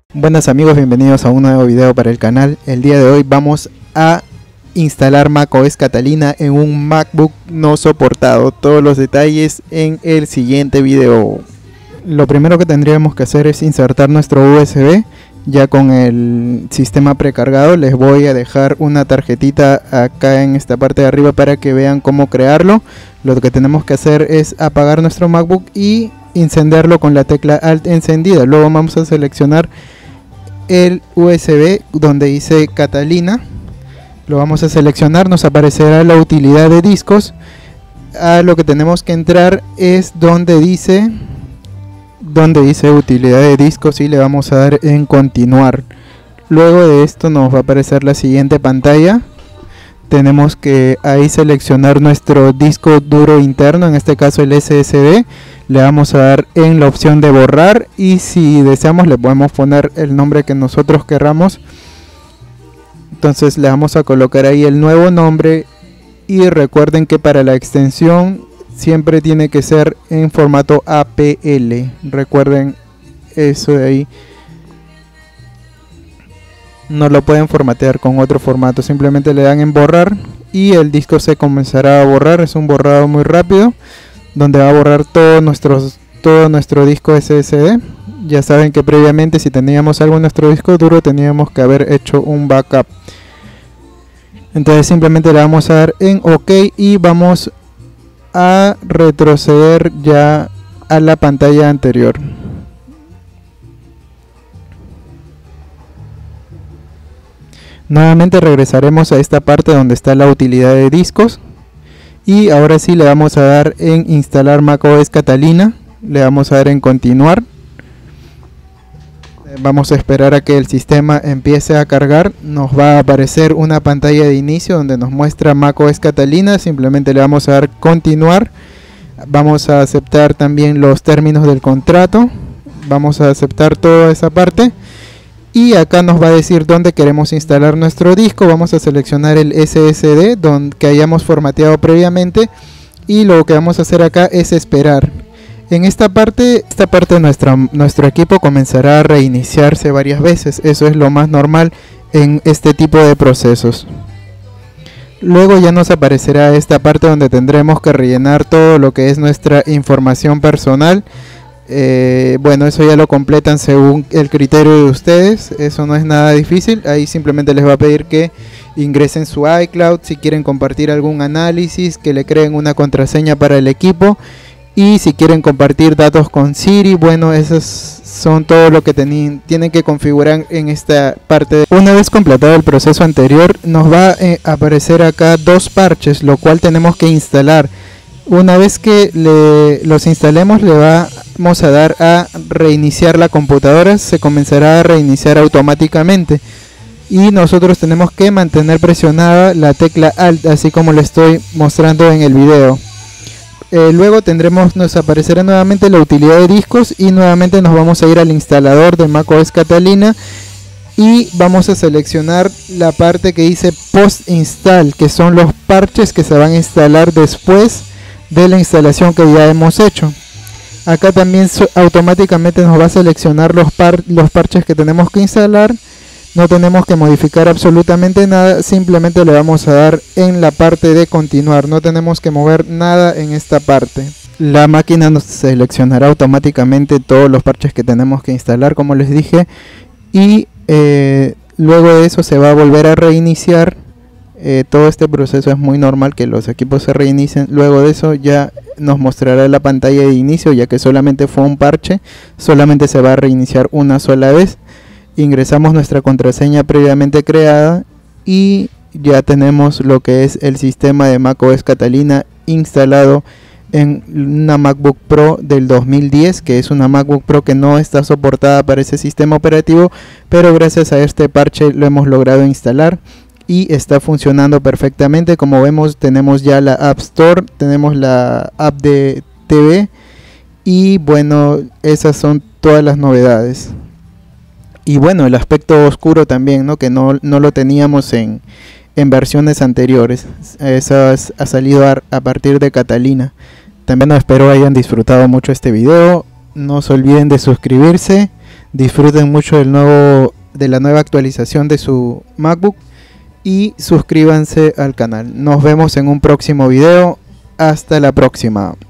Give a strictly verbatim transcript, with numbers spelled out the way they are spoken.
Buenas amigos, bienvenidos a un nuevo video para el canal. El día de hoy vamos a instalar macOS Catalina en un MacBook no soportado. Todos los detalles en el siguiente video. Lo primero que tendríamos que hacer es insertar nuestro U S B. Ya con el sistema precargado, les voy a dejar una tarjetita acá en esta parte de arriba para que vean cómo crearlo. Lo que tenemos que hacer es apagar nuestro MacBook y encenderlo con la tecla Alt encendida. Luego vamos a seleccionar el U S B donde dice Catalina, lo vamos a seleccionar, nos aparecerá la utilidad de discos. A lo que tenemos que entrar es donde dice donde dice utilidad de discos y le vamos a dar en continuar. Luego de esto nos va a aparecer la siguiente pantalla. Tenemos que ahí seleccionar nuestro disco duro interno, en este caso el S S D. Le vamos a dar en la opción de borrar y si deseamos le podemos poner el nombre que nosotros querramos. Entonces le vamos a colocar ahí el nuevo nombre y recuerden que para la extensión siempre tiene que ser en formato A P L. Recuerden eso de ahí. No lo pueden formatear con otro formato, simplemente le dan en borrar y el disco se comenzará a borrar. Es un borrado muy rápido donde va a borrar todo, nuestros, todo nuestro disco S S D. Ya saben que previamente si teníamos algo en nuestro disco duro teníamos que haber hecho un backup. Entonces simplemente le vamos a dar en OK y vamos a retroceder ya a la pantalla anterior. Nuevamente regresaremos a esta parte donde está la utilidad de discos y ahora sí le vamos a dar en instalar macOS Catalina, le vamos a dar en continuar. Vamos a esperar a que el sistema empiece a cargar. Nos va a aparecer una pantalla de inicio donde nos muestra macOS Catalina, simplemente le vamos a dar continuar. Vamos a aceptar también los términos del contrato, vamos a aceptar toda esa parte. Y acá nos va a decir dónde queremos instalar nuestro disco. Vamos a seleccionar el S S D donde, que hayamos formateado previamente. Y lo que vamos a hacer acá es esperar. En esta parte, esta parte nuestra, nuestro equipo comenzará a reiniciarse varias veces. Eso es lo más normal en este tipo de procesos. Luego ya nos aparecerá esta parte donde tendremos que rellenar todo lo que es nuestra información personal. Eh, bueno, eso ya lo completan según el criterio de ustedes, eso no es nada difícil. Ahí simplemente les va a pedir que ingresen su iCloud, si quieren compartir algún análisis, que le creen una contraseña para el equipo y si quieren compartir datos con Siri. Bueno, esos son todo lo que tienen que configurar en esta parte. Una vez completado el proceso anterior, nos va a eh, aparecer acá dos parches, lo cual tenemos que instalar. Una vez que le, los instalemos, le vamos a dar a reiniciar la computadora. Se comenzará a reiniciar automáticamente y nosotros tenemos que mantener presionada la tecla Alt, así como le estoy mostrando en el video. Eh, luego tendremos, nos aparecerá nuevamente la utilidad de discos y nuevamente nos vamos a ir al instalador de macOS Catalina y vamos a seleccionar la parte que dice post install, que son los parches que se van a instalar después de la instalación que ya hemos hecho. Acá también automáticamente nos va a seleccionar los, par los parches que tenemos que instalar. No tenemos que modificar absolutamente nada, simplemente le vamos a dar en la parte de continuar. No tenemos que mover nada en esta parte. La máquina nos seleccionará automáticamente todos los parches que tenemos que instalar, como les dije, y eh, luego de eso se va a volver a reiniciar. Eh, todo este proceso es muy normal que los equipos se reinicien. Luego de eso ya nos mostrará la pantalla de inicio, ya que solamente fue un parche, solamente se va a reiniciar una sola vez. Ingresamos nuestra contraseña previamente creada y ya tenemos lo que es el sistema de macOS Catalina instalado en una MacBook Pro del dos mil diez, que es una MacBook Pro que no está soportada para ese sistema operativo, pero gracias a este parche lo hemos logrado instalar y está funcionando perfectamente. Como vemos, tenemos ya la App Store, tenemos la app de T V y bueno, esas son todas las novedades. Y bueno, el aspecto oscuro también, ¿no? Que no, no lo teníamos en, en versiones anteriores. Eso ha salido a, a partir de Catalina. También espero hayan disfrutado mucho este video. No se olviden de suscribirse, disfruten mucho del nuevo, de la nueva actualización de su MacBook y suscríbanse al canal. Nos vemos en un próximo video. Hasta la próxima.